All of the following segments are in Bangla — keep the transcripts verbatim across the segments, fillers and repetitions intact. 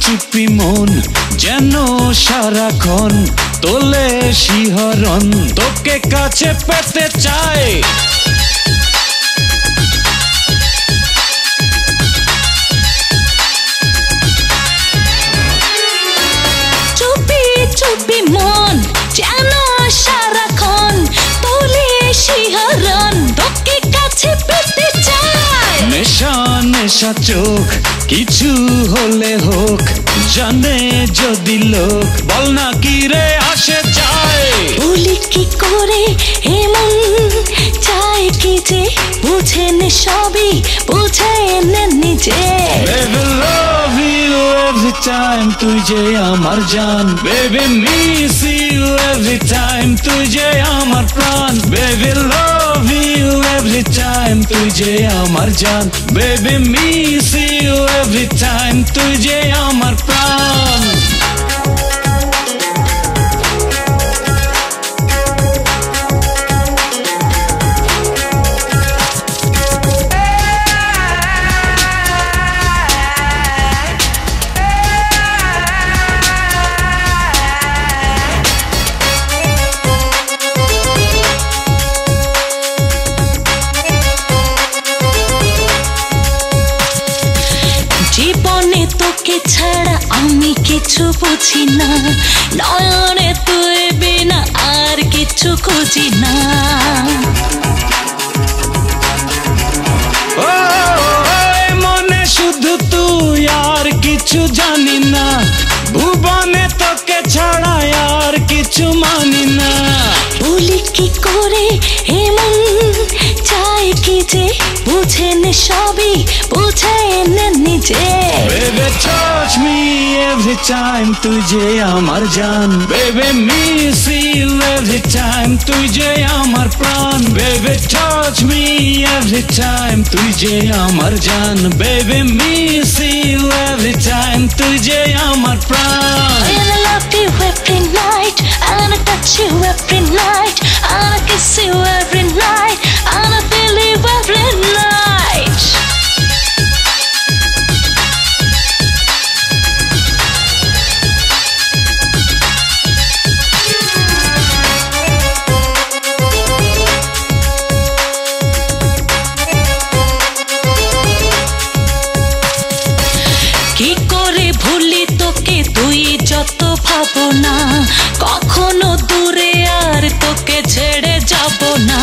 চুপি মন যেন সারাক্ষণ তোলে শিহরণ, তোকে কাছে পেতে চাই। চুপি চুপি মন যেন সারাক্ষণ তোলে শিহরণ, তোকে কাছে পেতে চাই। নেশা নেশা চোখ কিছু হলে হোক, জানে যদি লোক বল না কি রে আসে যায়। বলি কি করে এমন চায় কি যে বুঝে নে সবই বুঝে নে নিজে। Baby love you every time তুই যে আমার জান, Baby miss you every time তুই যে আমার প্রাণ। Baby love you every time তুই যে আমার জান, Baby miss you every time তুই যে আমার প্রাণ। জীবনে তোকে ছাড়া আমি কিছু বুঝি না, নয়নে তুই বিনা আর কিছু খুঁজি না। ও মনে শুধু তুই আর কিছু জানি না, ভুবনে তোকে ছাড়া আর কিছু মানি না। বলি কি করে এমন চাই কি যে বুঝে নে সবই বুঝে নে নিজে। Baby touch me every time তুই যে আমার জান, Baby miss you every time তুই যে আমার প্রাণ। Baby touch me every time তুই যে আমার জান, Baby miss you every time তুই যে আমার প্রাণ। And I love you every night, and I touch you every night, and I kiss you every night, and I feel you every night. কি করে ভুলি তোকে তুই যত ভাবনা, কখনো দূরে আর তোকে ছেড়ে যাব না।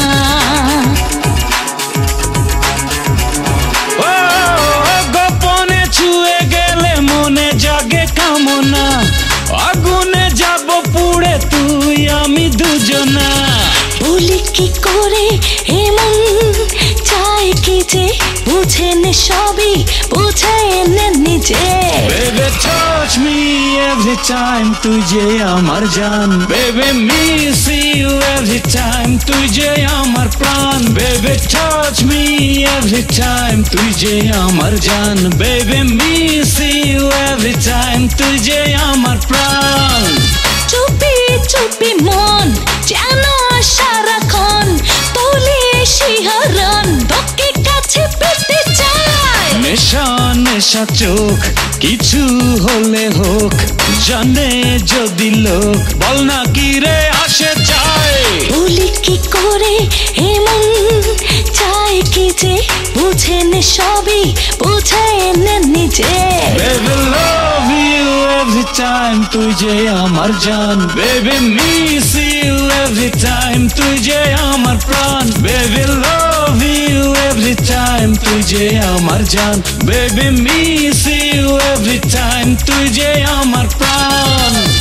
ও গোপনে ছুঁয়ে গেলে মনে জাগে কামনা, আগুনে যাব পুড়ে তুই আমি দুজনা। বলি কি করে এমন চাই কি যে বুঝে নে সবই বুঝে নে নিজে। Baby touch me every time তুই যে আমার জান, Baby miss you every time তুই যে আমার প্রাণ। Baby touch me every time তুই যে আমার জান, Baby miss you every time তুই যে আমার প্রাণ। চুপি চুপি মন যেন সারাক্ষণ তোলে শিহরণ, তোকে কাছে পেতে চাই। নেশা নেশা চোখ কিছু হলে হোক, জানে যদি লোক বল না কি রে আসে যায়। বলি কি করে এমন চাই কি যে বুঝে নে সবই বুঝে নে নিজে। Baby love you every time তুই যে আমার জান, Baby miss you every time তুই যে আমার প্রাণ। Baby love you every time তুই যে আমার জান, Baby miss you every time তুই যে আমার প্রাণ।